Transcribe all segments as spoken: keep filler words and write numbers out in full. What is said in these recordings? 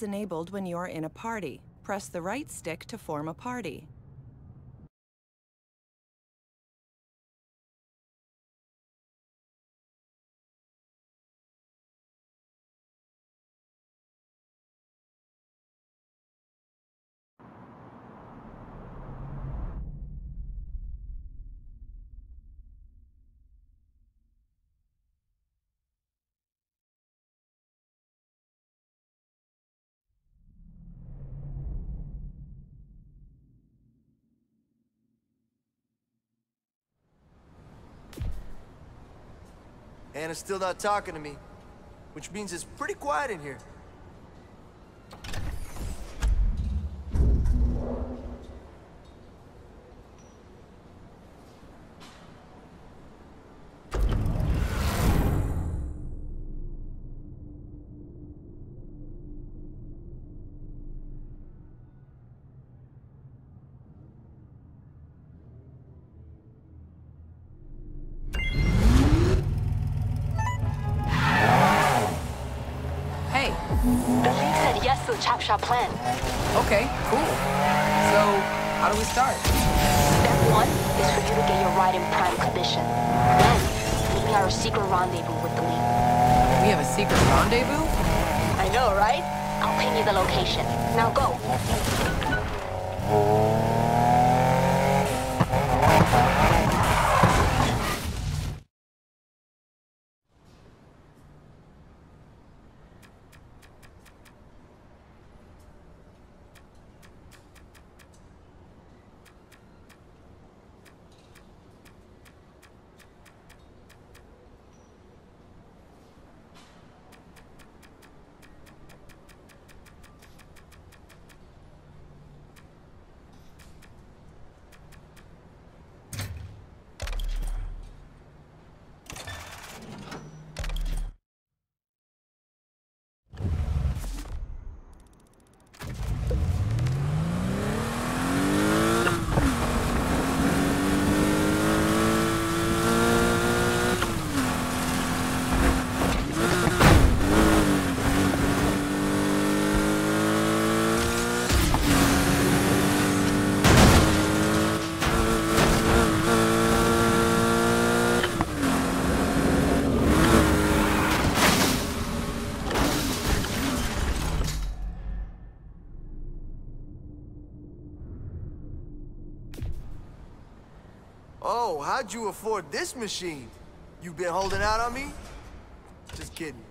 is enabled when you are in a party. Press the right stick to form a party. Anna's still not talking to me, which means it's pretty quiet in here. Chop shop plan. Okay, cool. So, how do we start? Step one is for you to get your ride in prime condition. Then, meet me at our secret rendezvous with the lead. We have a secret rendezvous? I know, right? I'll ping you the location. Now go. Oh, how'd you afford this machine? You been holding out on me? Just kidding.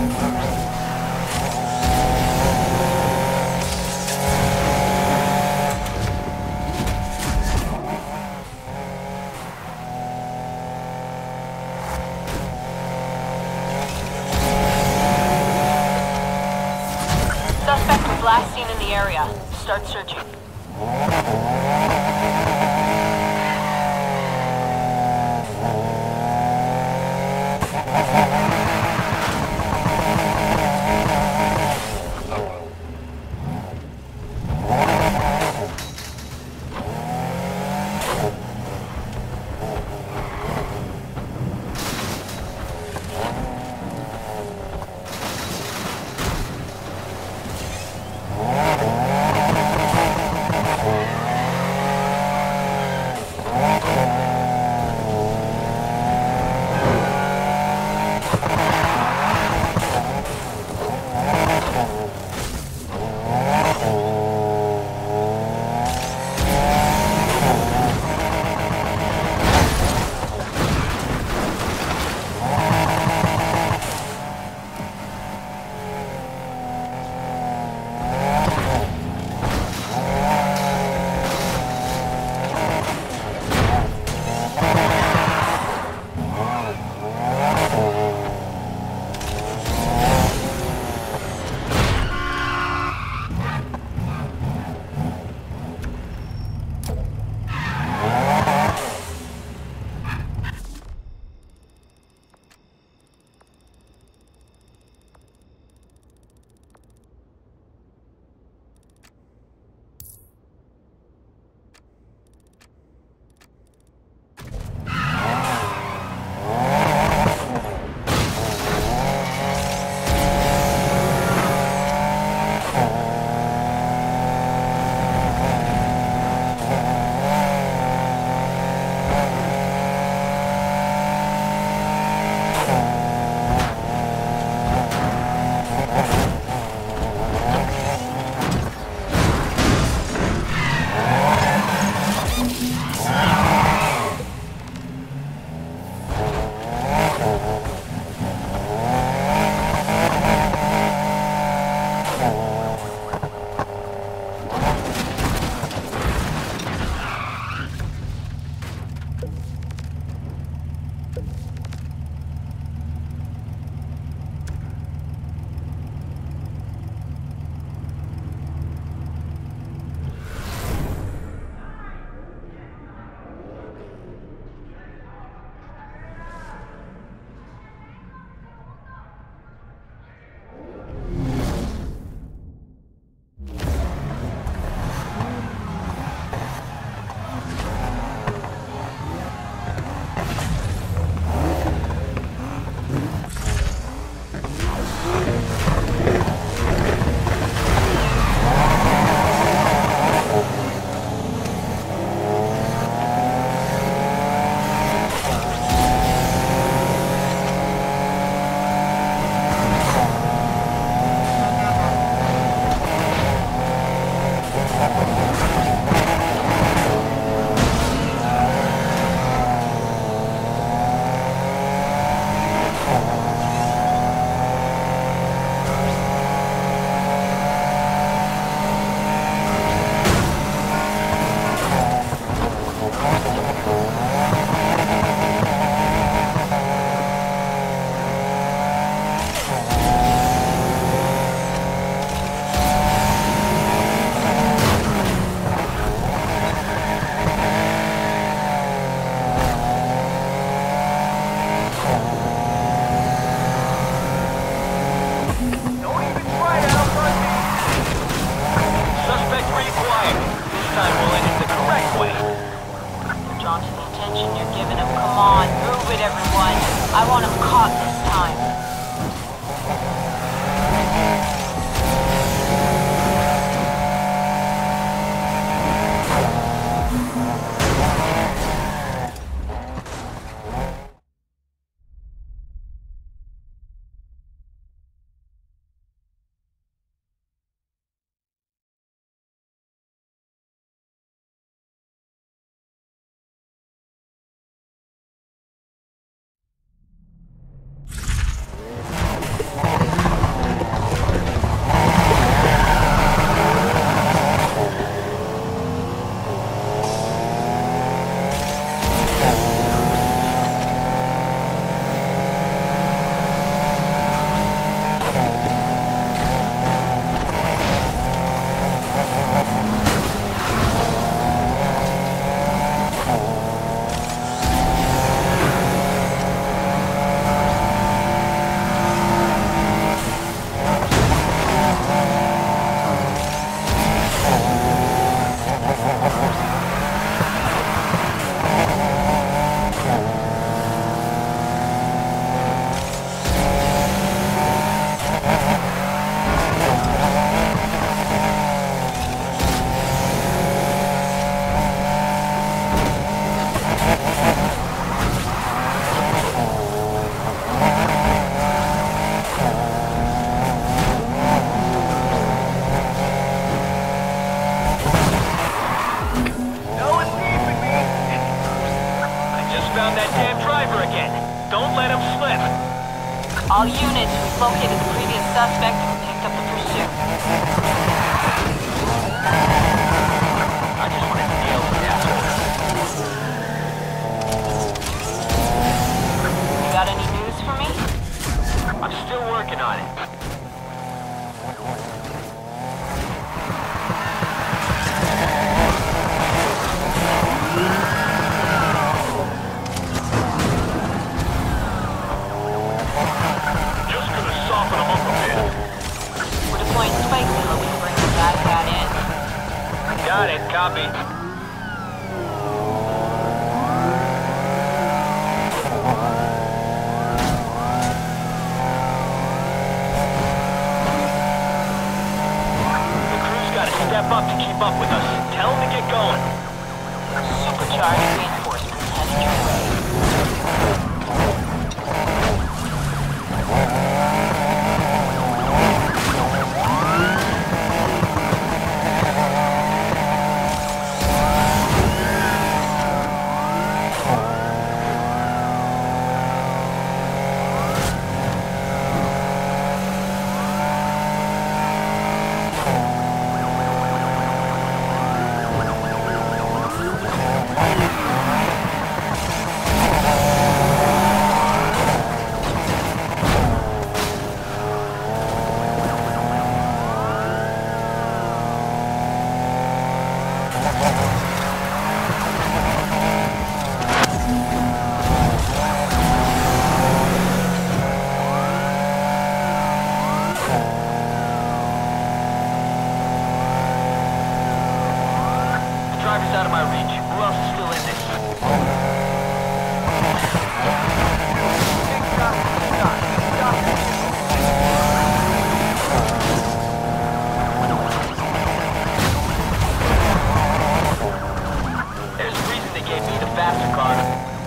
Suspect was last seen in the area. Start searching. I want him caught this time. All units, we've located the previous suspect and picked up the pursuit. I just wanted to nail the asshole. You got any news for me? I'm still working on it. Just gonna soften them up a bit. We're deploying spikes to help you bring the bad cat in. Got it, copy. The crew's gotta step up to keep up with us. Tell them to get going. Supercharged reinforcements headed your way. Driver's out of my reach. Who else is still in this? There's a reason they gave me the faster car.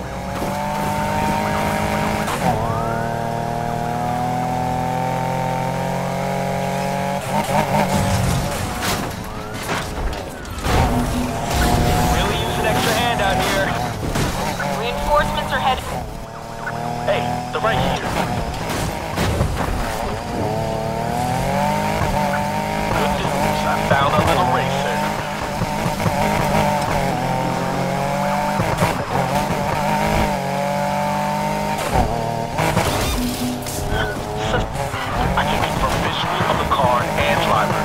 Really use an extra hand out here. Reinforcements are headed. Hey, they're right here. Good news, I found a little racer. I can confirm visually of the car and driver.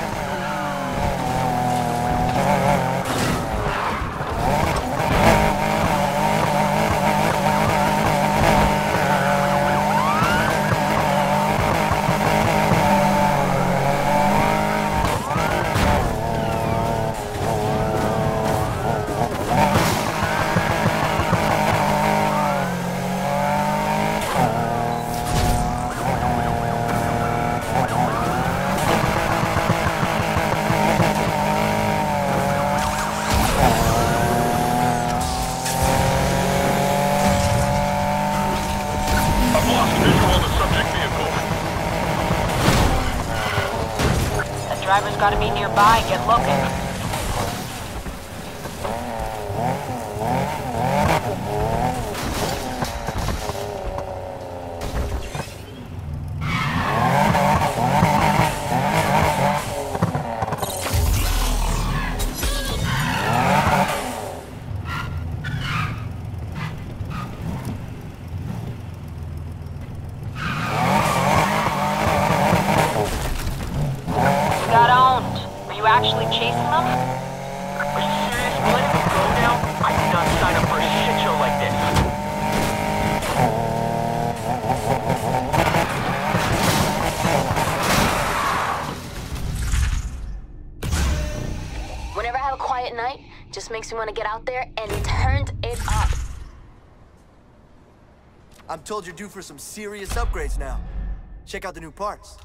I've lost visual on the subject vehicle. The driver's gotta be nearby. Get looking. Got owned. Were you actually chasing them? Are you serious? Letting them go now? I did not sign up for a shit show like this. Whenever I have a quiet night, just makes me want to get out there and turn it up. I'm told you're due for some serious upgrades now. Check out the new parts.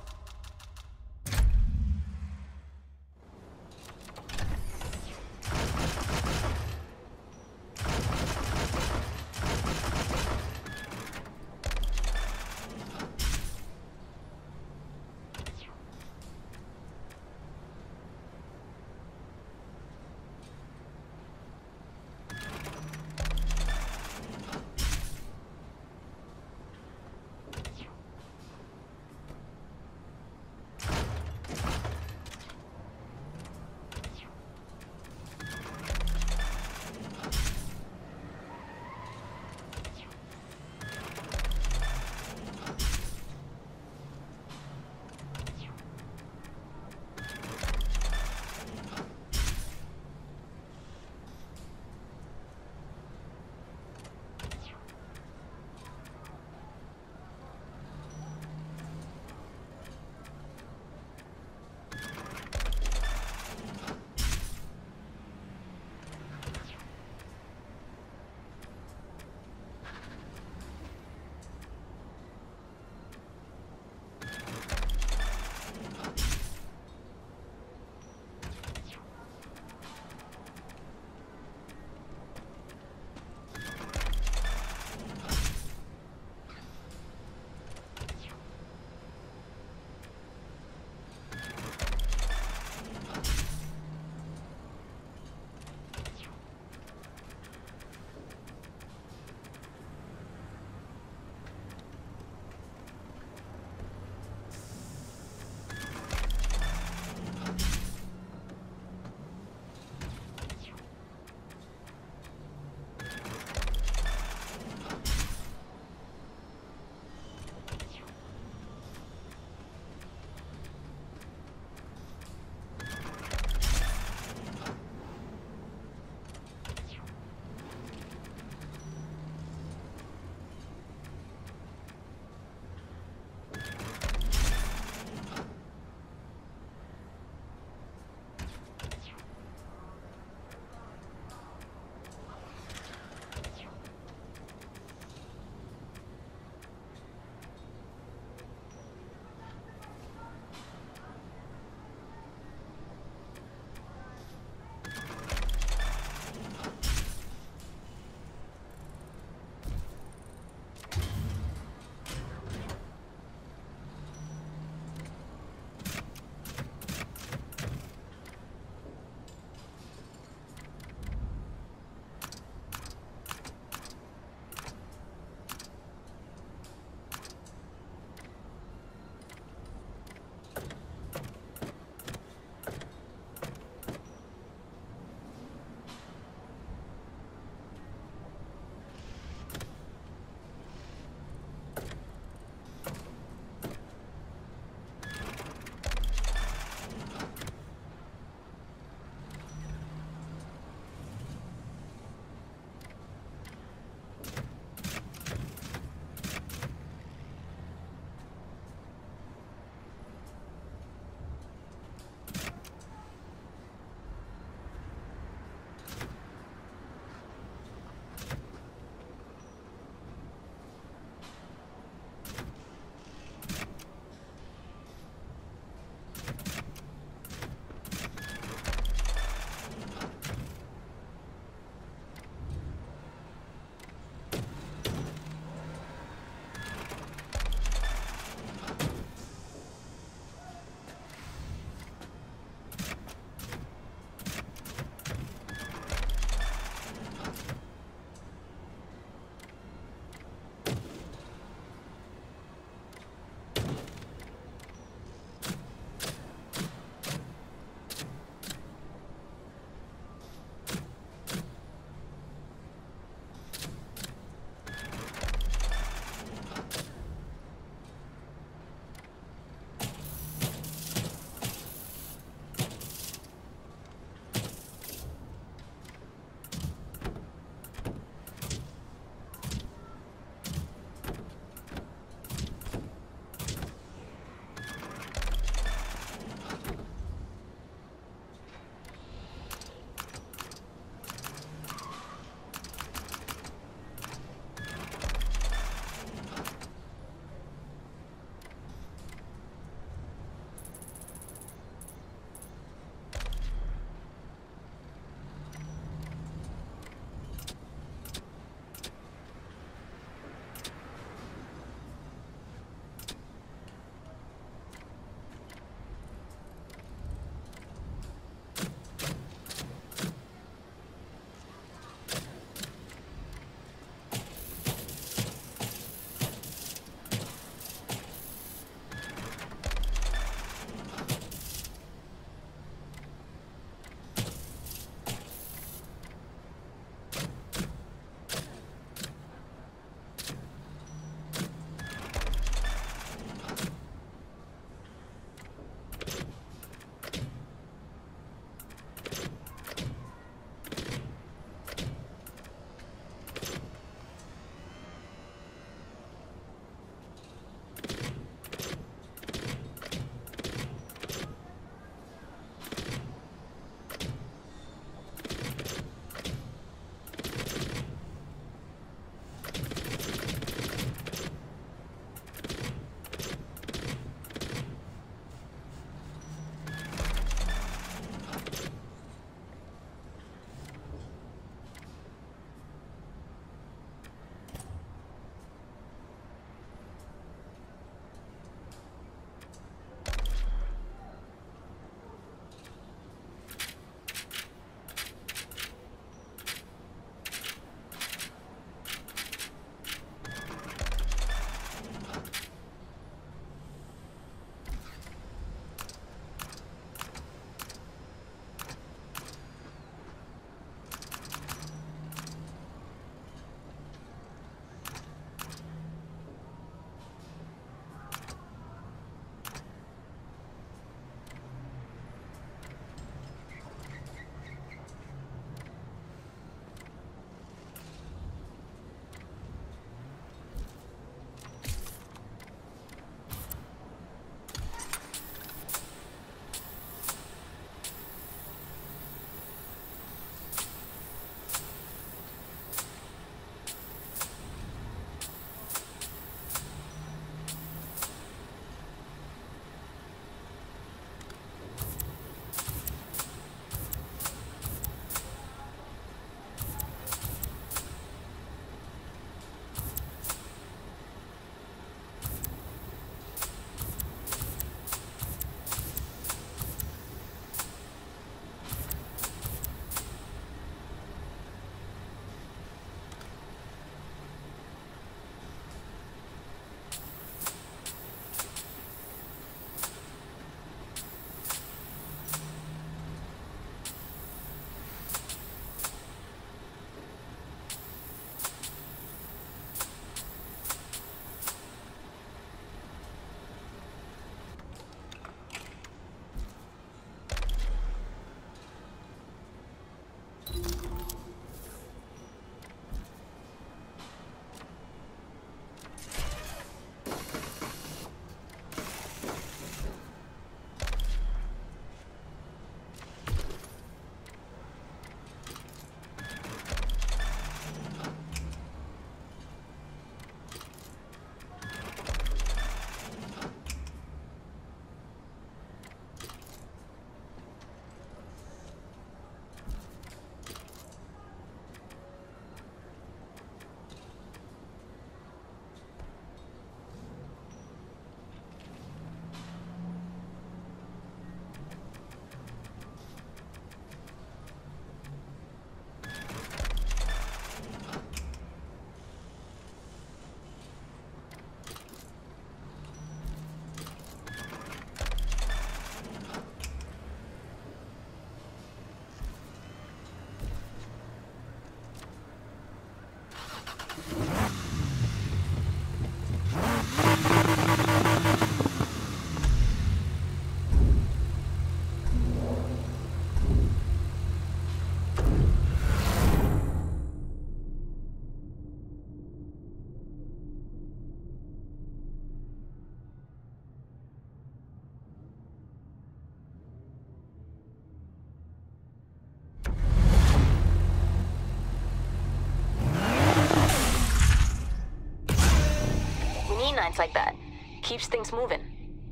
signs like that. Keeps things moving.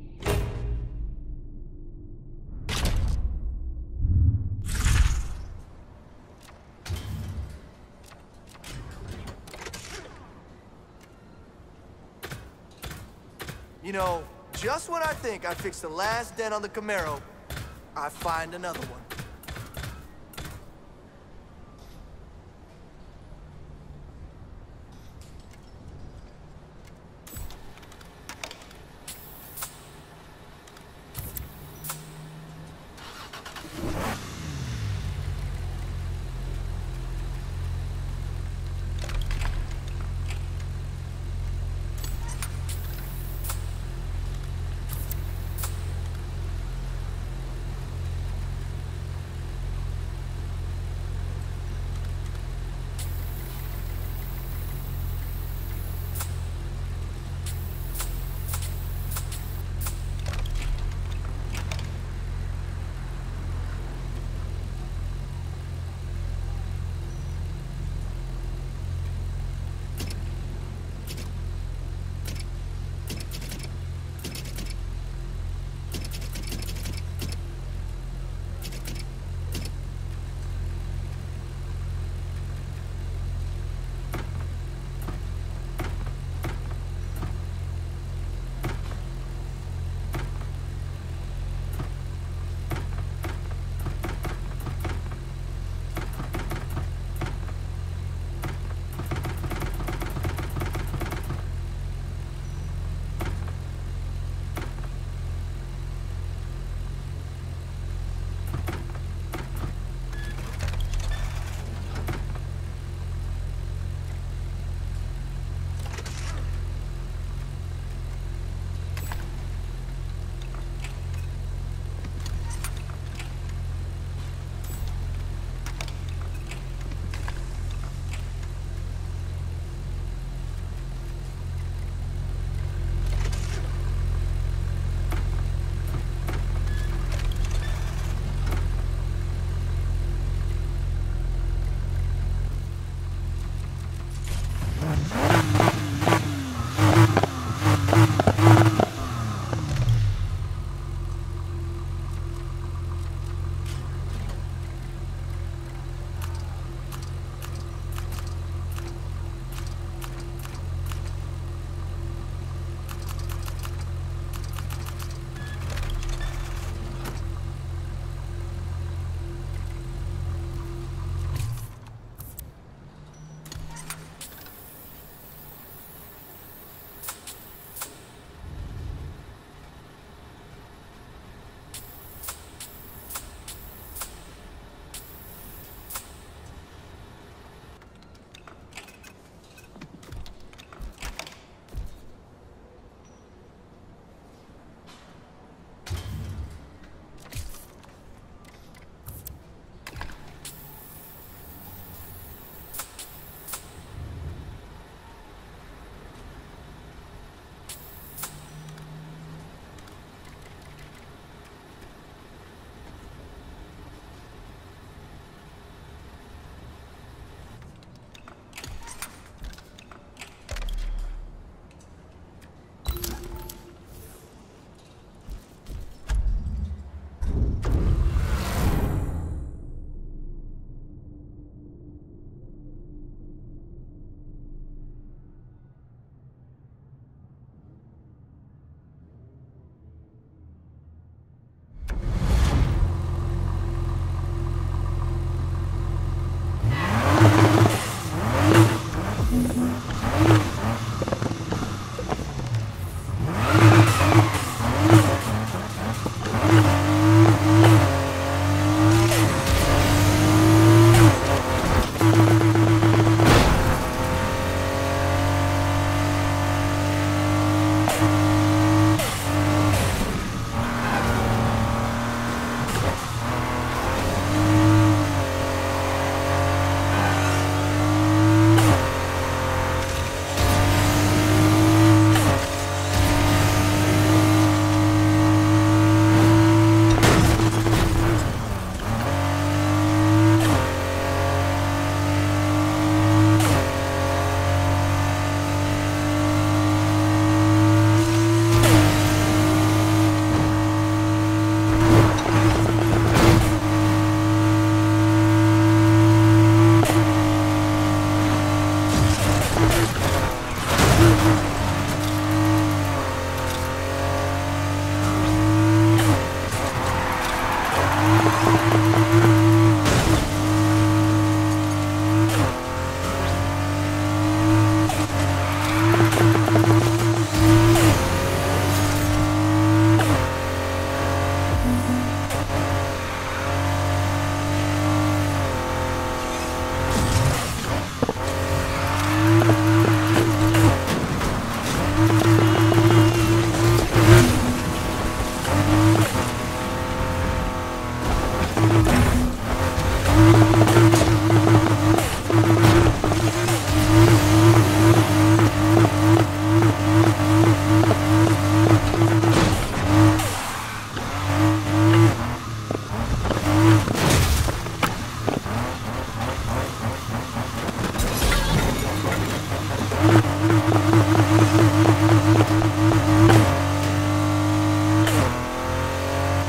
You know, just when I think I fixed the last dent on the Camaro, I find another one.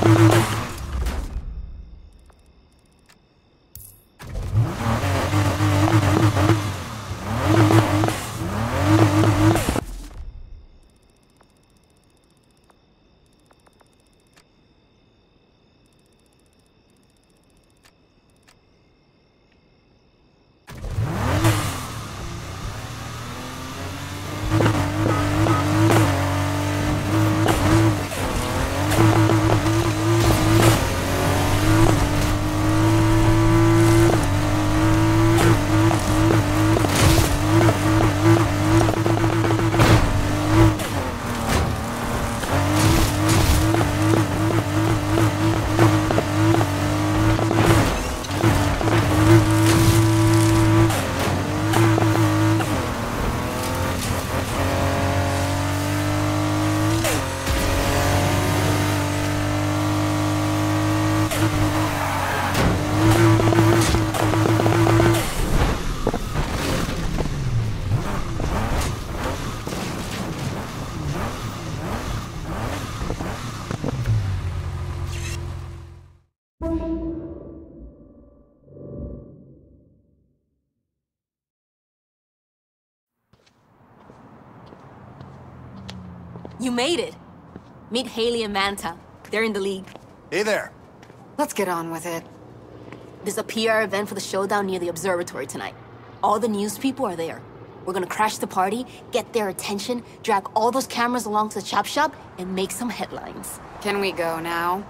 You made it. Meet Haley and Manta. They're in the league. Hey there. Let's get on with it. There's a P R event for the showdown near the observatory tonight. All the news people are there. We're gonna crash the party, get their attention, drag all those cameras along to the chop shop, and make some headlines. Can we go now?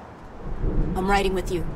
I'm riding with you.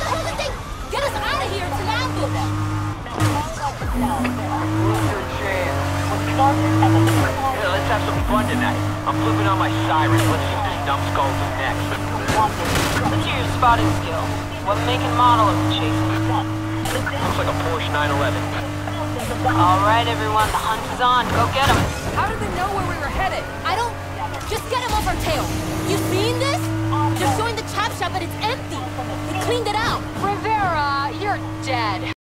Lose your chance. fun tonight. I'm flipping on my siren. Let's see what this numbskull do next. Let's hear your spotting skill. What make and model is it chasing? Looks like a Porsche nine eleven. All right, everyone, the hunt is on. Go get him. How did they know where we were headed? I don't... Just get him off our tail. You seen this? They're showing the chop shop, but it's empty. They cleaned it out. Rivera, you're dead.